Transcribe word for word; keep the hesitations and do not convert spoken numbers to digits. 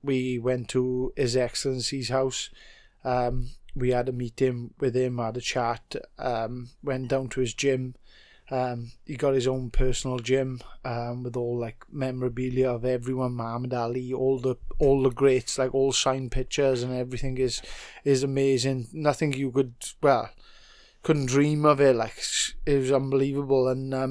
we went to His Excellency's house. Um, we had a meeting with him, had a chat, um, went down to his gym. Um, he got his own personal gym, um, with all like memorabilia of everyone, Muhammad Ali, all the all the greats, like all signed pictures and everything is is amazing. Nothing you could, well, couldn't dream of it. Like, it was unbelievable. And um,